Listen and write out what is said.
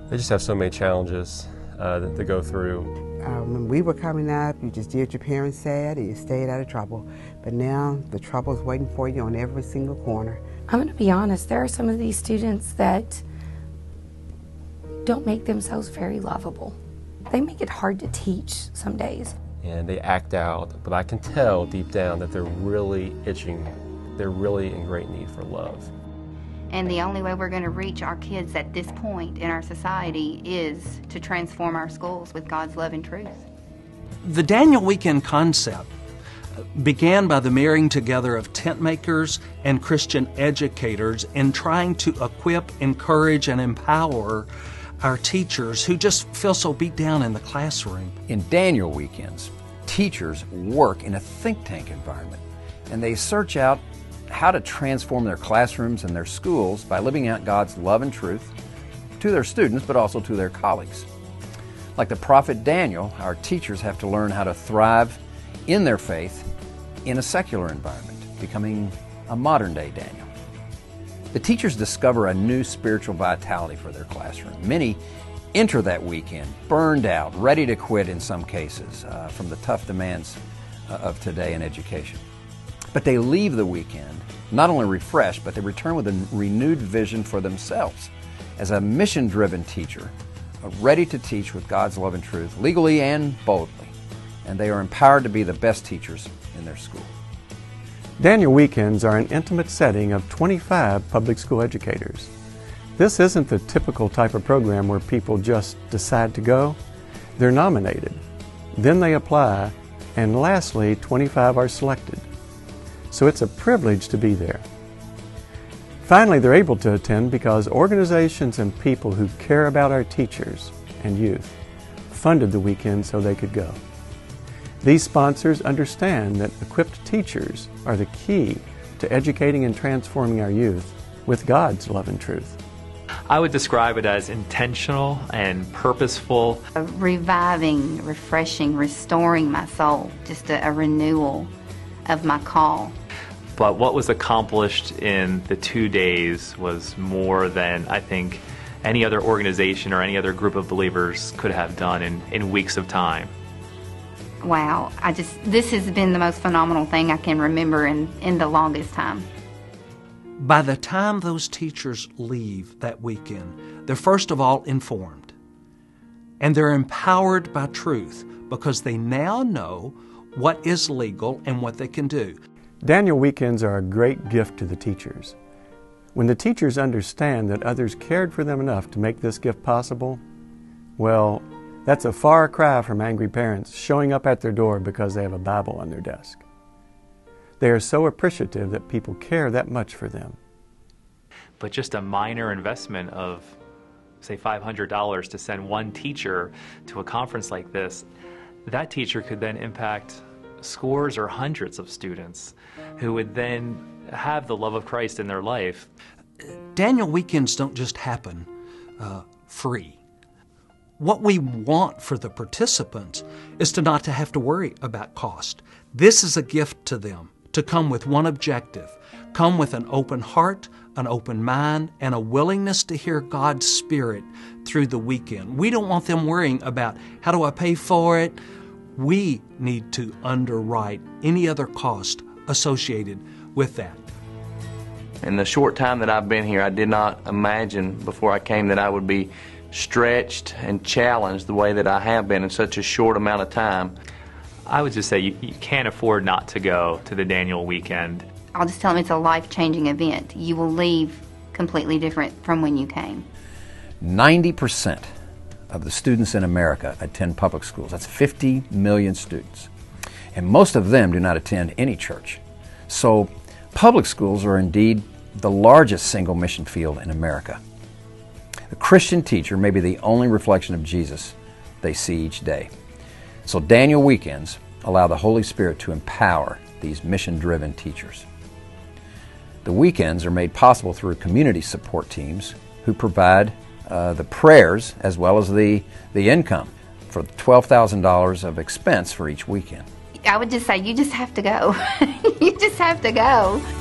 They just have so many challenges to go through. When we were coming up, you just did what your parents said and you stayed out of trouble. But now the trouble's waiting for you on every single corner. I'm going to be honest, there are some of these students that don't make themselves very lovable. They make it hard to teach some days. And they act out, but I can tell deep down that they're really itching. They're really in great need for love. And the only way we're going to reach our kids at this point in our society is to transform our schools with God's love and truth. The Daniel Weekend concept began by the marrying together of tent makers and Christian educators in trying to equip, encourage, and empower our teachers who just feel so beat down in the classroom. In Daniel Weekends, teachers work in a think tank environment, and they search out how to transform their classrooms and their schools by living out God's love and truth to their students, but also to their colleagues. Like the prophet Daniel, our teachers have to learn how to thrive in their faith in a secular environment, becoming a modern-day Daniel. The teachers discover a new spiritual vitality for their classroom. Many enter that weekend burned out, ready to quit in some cases from the tough demands of today in education. But they leave the weekend not only refreshed, but they return with a renewed vision for themselves as a mission-driven teacher, ready to teach with God's love and truth, legally and boldly. And they are empowered to be the best teachers in their school. Daniel Weekends are an intimate setting of 25 public school educators. This isn't the typical type of program where people just decide to go. They're nominated, then they apply, and lastly, 25 are selected. So it's a privilege to be there. Finally, they're able to attend because organizations and people who care about our teachers and youth funded the weekend so they could go. These sponsors understand that equipped teachers are the key to educating and transforming our youth with God's love and truth. I would describe it as intentional and purposeful. Reviving, refreshing, restoring my soul, just a renewal of my call. But what was accomplished in the 2 days was more than I think any other organization or any other group of believers could have done in weeks of time. Wow, this has been the most phenomenal thing I can remember in the longest time. By the time those teachers leave that weekend, they're first of all informed. And they're empowered by truth because they now know what is legal and what they can do. Daniel Weekends are a great gift to the teachers. When the teachers understand that others cared for them enough to make this gift possible, well, that's a far cry from angry parents showing up at their door because they have a Bible on their desk. They are so appreciative that people care that much for them. But just a minor investment of, say, $500 to send one teacher to a conference like this, that teacher could then impact scores or hundreds of students who would then have the love of Christ in their life. Daniel Weekends don't just happen free. What we want for the participants is to not to have to worry about cost. This is a gift to them, to come with one objective, come with an open heart, an open mind, and a willingness to hear God's Spirit through the weekend. We don't want them worrying about, how do I pay for it? We need to underwrite any other cost associated with that. In the short time that I've been here, I did not imagine before I came that I would be stretched and challenged the way that I have been in such a short amount of time. I would just say you can't afford not to go to the Daniel Weekend. I'll just tell them it's a life-changing event. You will leave completely different from when you came. 90% of the students in America attend public schools. That's 50 million students. And most of them do not attend any church. So public schools are indeed the largest single mission field in America. The Christian teacher may be the only reflection of Jesus they see each day. So Daniel Weekends allow the Holy Spirit to empower these mission-driven teachers. The weekends are made possible through community support teams who provide the prayers as well as the income for $12,000 of expense for each weekend. I would just say you just have to go. You just have to go.